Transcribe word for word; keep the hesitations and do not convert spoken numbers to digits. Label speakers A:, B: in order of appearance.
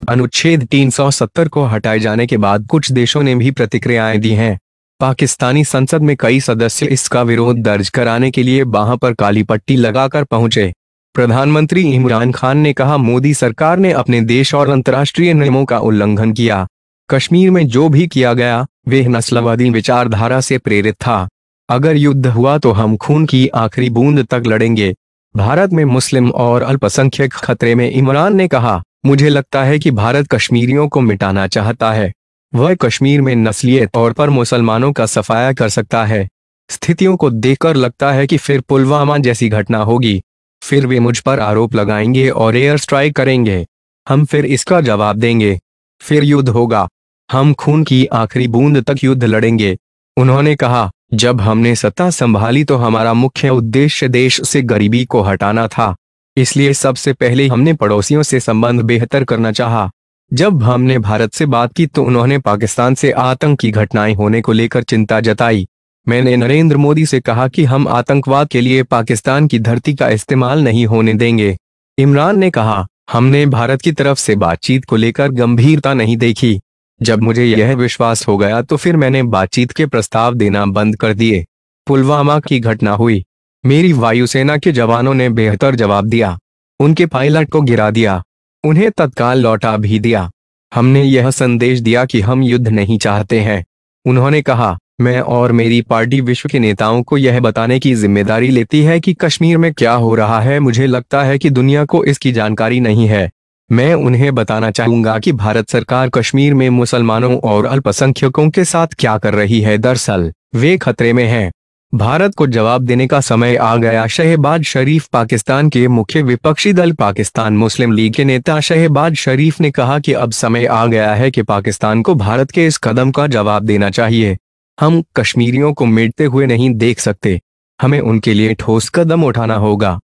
A: अनुच्छेद तीन सौ सत्तर को हटाए जाने के बाद कुछ देशों ने भी प्रतिक्रियाएं दी हैं। पाकिस्तानी संसद में कई सदस्य इसका विरोध दर्ज कराने के लिए वहां पर काली पट्टी लगाकर पहुंचे। प्रधानमंत्री इमरान खान ने कहा, मोदी सरकार ने अपने देश और अंतर्राष्ट्रीय नियमों का उल्लंघन किया। कश्मीर में जो भी किया गया वह नस्लवादी विचारधारा से प्रेरित था। अगर युद्ध हुआ तो हम खून की आखिरी बूंद तक लड़ेंगे। भारत में मुस्लिम और अल्पसंख्यक खतरे में। इमरान ने कहा, मुझे लगता है कि भारत कश्मीरियों को मिटाना चाहता है। वह कश्मीर में नस्लीय तौर पर मुसलमानों का सफाया कर सकता है। स्थितियों को देखकर लगता है कि फिर पुलवामा जैसी घटना होगी। फिर वे मुझ पर आरोप लगाएंगे और एयर स्ट्राइक करेंगे। हम फिर इसका जवाब देंगे। फिर युद्ध होगा। हम खून की आखिरी बूंद तक युद्ध लड़ेंगे। उन्होंने कहा, जब हमने सत्ता संभाली तो हमारा मुख्य उद्देश्य देश से गरीबी को हटाना था। इसलिए सबसे पहले हमने पड़ोसियों से संबंध बेहतर करना चाहा। जब हमने भारत से बात की तो उन्होंने पाकिस्तान से आतंकी घटनाएं होने को लेकर चिंता जताई। मैंने नरेंद्र मोदी से कहा कि हम आतंकवाद के लिए पाकिस्तान की धरती का इस्तेमाल नहीं होने देंगे। इमरान ने कहा, हमने भारत की तरफ से बातचीत को लेकर गंभीरता नहीं देखी। जब मुझे यह विश्वास हो गया तो फिर मैंने बातचीत के प्रस्ताव देना बंद कर दिए। पुलवामा की घटना हुई। मेरी वायुसेना के जवानों ने बेहतर जवाब दिया। उनके पायलट को गिरा दिया। उन्हें तत्काल लौटा भी दिया। हमने यह संदेश दिया कि हम युद्ध नहीं चाहते हैं। उन्होंने कहा, मैं और मेरी पार्टी विश्व के नेताओं को यह बताने की जिम्मेदारी लेती है कि कश्मीर में क्या हो रहा है। मुझे लगता है कि दुनिया को इसकी जानकारी नहीं है। मैं उन्हें बताना चाहूंगा कि भारत सरकार कश्मीर में मुसलमानों और अल्पसंख्यकों के साथ क्या कर रही है। दरअसल वे खतरे में हैं। भारत को जवाब देने का समय आ गया। शहबाज शरीफ। पाकिस्तान के मुख्य विपक्षी दल पाकिस्तान मुस्लिम लीग के नेता शहबाज शरीफ ने कहा कि अब समय आ गया है कि पाकिस्तान को भारत के इस कदम का जवाब देना चाहिए। हम कश्मीरियों को मिटते हुए नहीं देख सकते। हमें उनके लिए ठोस कदम उठाना होगा।